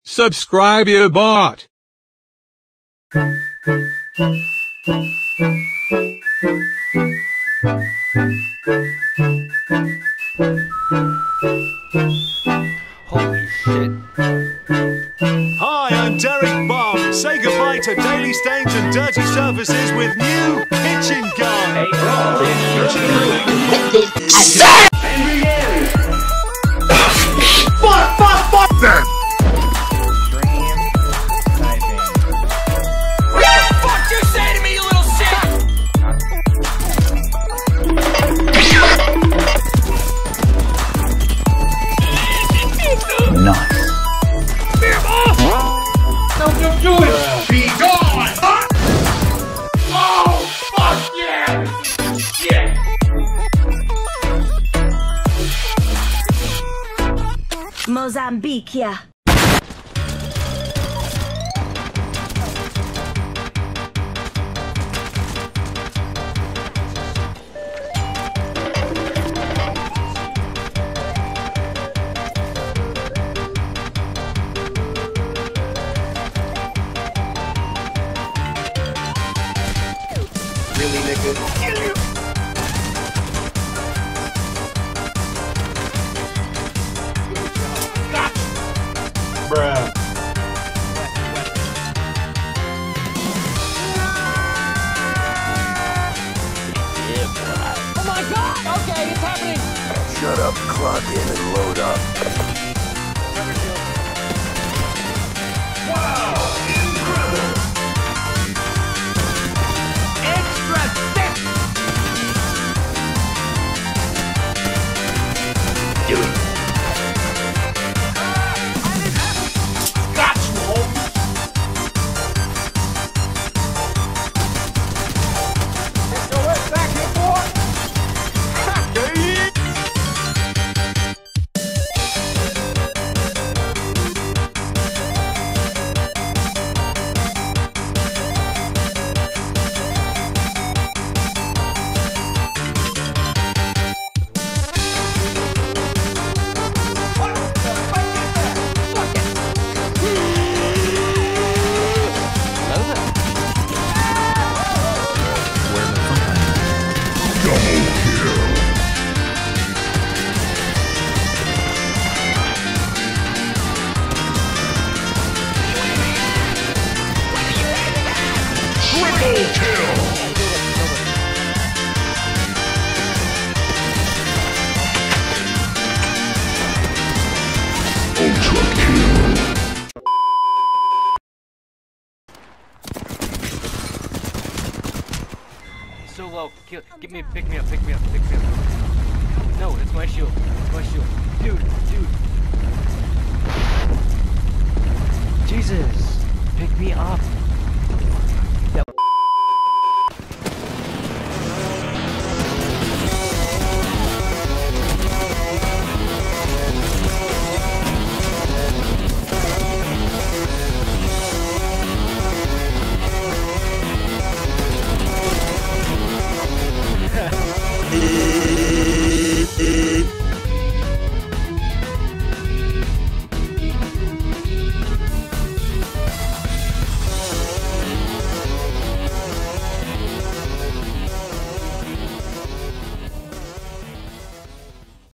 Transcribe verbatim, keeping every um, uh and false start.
Subscribe your bot. Holy shit. Hi, I'm Derek Bomb. Say goodbye to daily stains and dirty surfaces with new kitchen gun. Hey, bro. Fuck, fuck, fuck them! Stream sniping. What the fuck you say to me, you little shit? Nice. Don't you do it! Be gone! Oh, fuck yeah! Shit! Mozambique, yeah. Really, nigga? Bruh. Oh my god! Okay, it's happening! Shut up, clock in and load up. Extra thick! Do it. Got you, homie! Go right back here, boy! Triple kill! Ultra kill. So low. Kill. Get me. Pick me up. Pick me up. Pick me up. No, it's my shield. It's my shield. Dude. Dude.